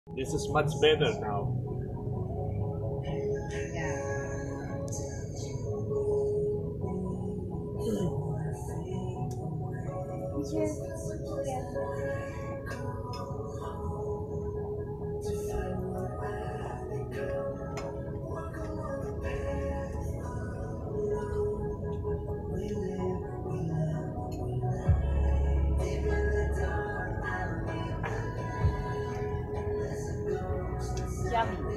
This is much better now. Yummy.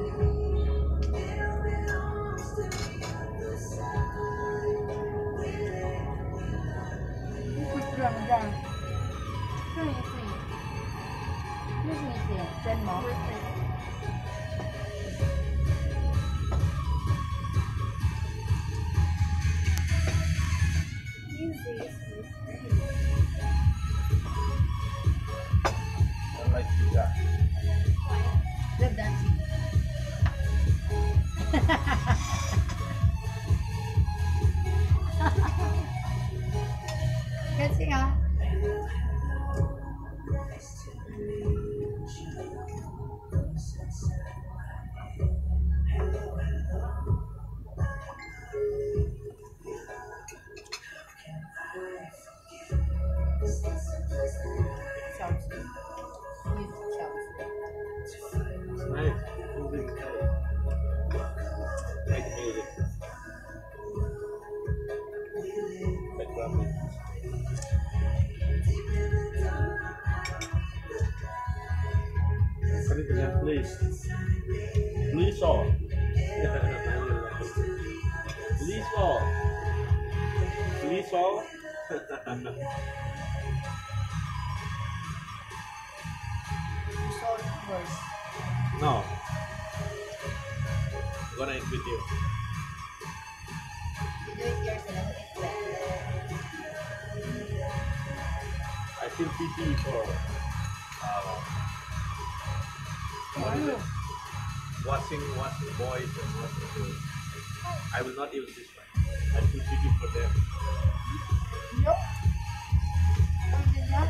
Put down. Sweet. Grandma. I like pizza. Good dancing. Dancing ah. Sounds good. Music sounds good. It's nice. Music is nice. Like music. Like ramen. Anything, please. Please all. Please all. Please all. You saw it first. No. I'm gonna eat with you. You do it yourself. It's better. I feel pity for Wow. watching boys and watching girls. I will not use this one. I feel pity for them. Yup. Oh, did that?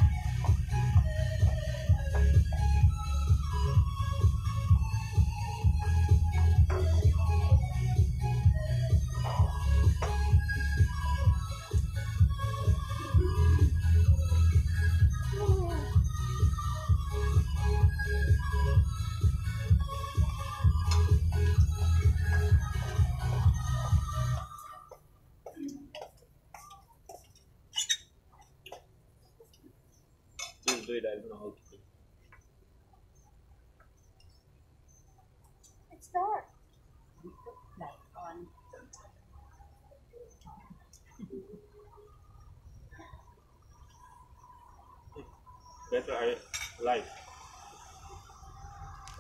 Please do it. I don't know how to do it. It's dark. Light on. Better I live.